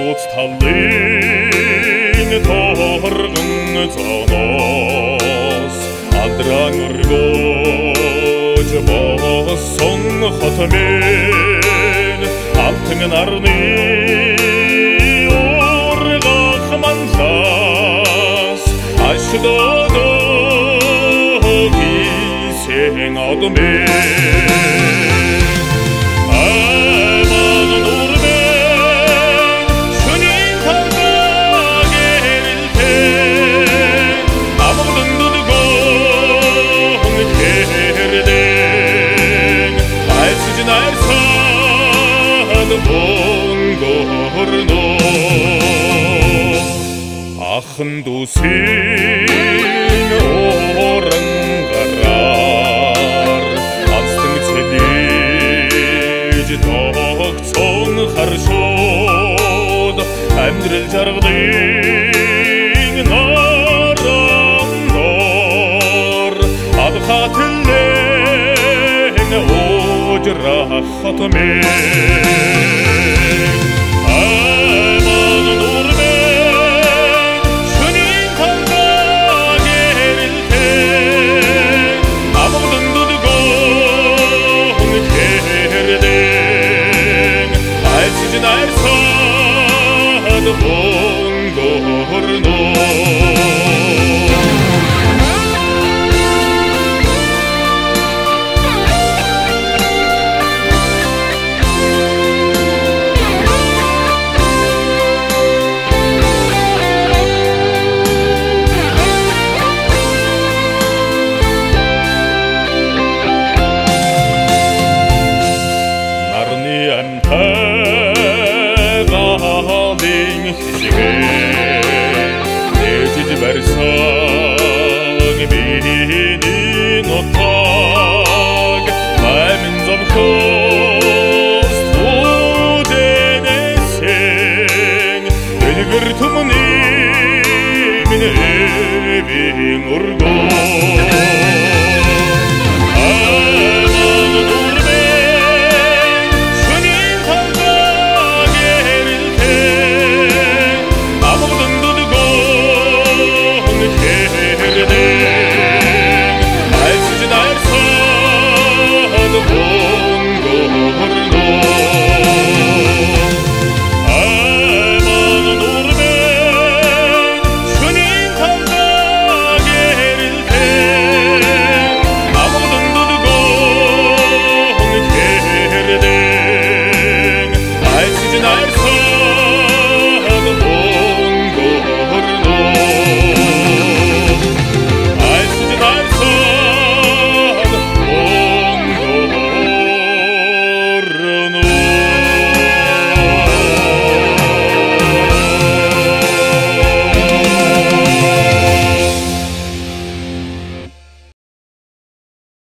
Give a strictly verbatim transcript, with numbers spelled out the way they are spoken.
Буц талын торгон зоноос Адран өргөж боссон хотмен Алтын нарны оргах манлас Ашдодо кисен адмен Ахын дусин орын қарар Астың цележ тоқсон қаршод Әмдріл жарғдың нарамдар Адқа тілін ожыра қатымен Versagen binin ottag Aimin som kost Odenesen Elgir tumni min evin urg